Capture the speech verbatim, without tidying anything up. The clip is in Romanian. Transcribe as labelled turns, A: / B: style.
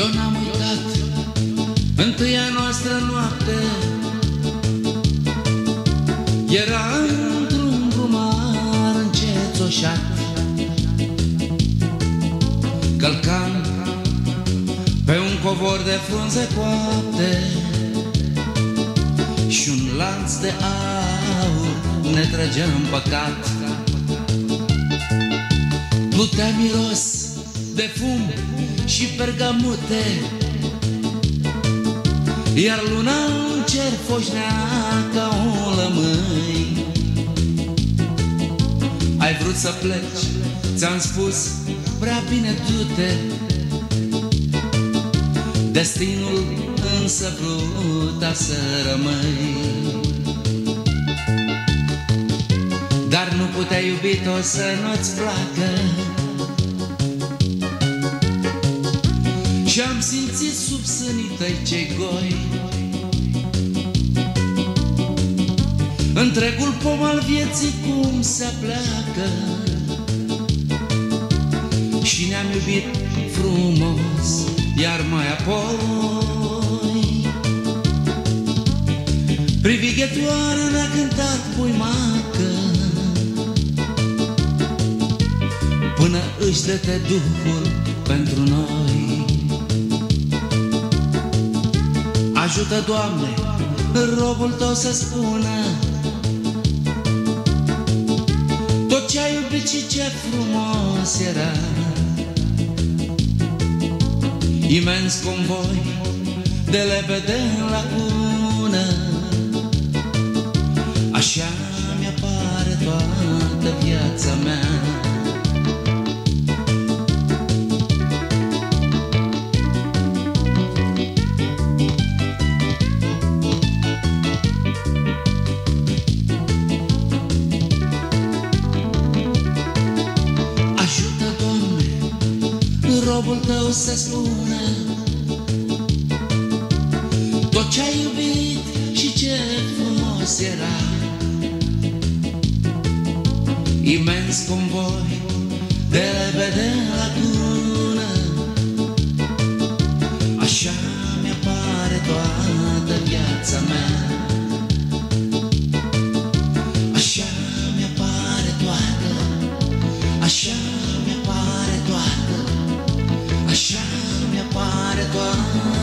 A: Eu n-am uitat întâia noastră noapte, era într-un drumar încețoșat. Călcam pe un covor de frunze coapte și un lanț de aur ne trăgea în păcat. Plutea miros de fum și bergamute, iar luna în cer foșnea ca un lămâi. Ai vrut să pleci, ți-am spus, prea bine du-te. Destinul însă vruta să rămâi. Dar nu puteai, iubit-o, să nu-ți placă. Și-am simțit sub sânii tăi cei goi întregul pom al vieții cum se apleacă. Și ne-am iubit frumos, iar mai apoi privighetoarea ne-a cântat buimacă, până își dete Duhul pentru noi. Ajută, Doamne, robul Tău să spună tot ce-ai iubit și ce frumos era. Imens convoi de lebede în lacună, așa mi-apare toată viața mea. Ajută, Doamne, robul Tău să spună tot ce-ai iubit și ce frumos era. Imens convoi de lebede în lacună, așa mi-apare toată viața mea. Așa mi-apare toată, așa mi-apare toată, așa mi-apare toată.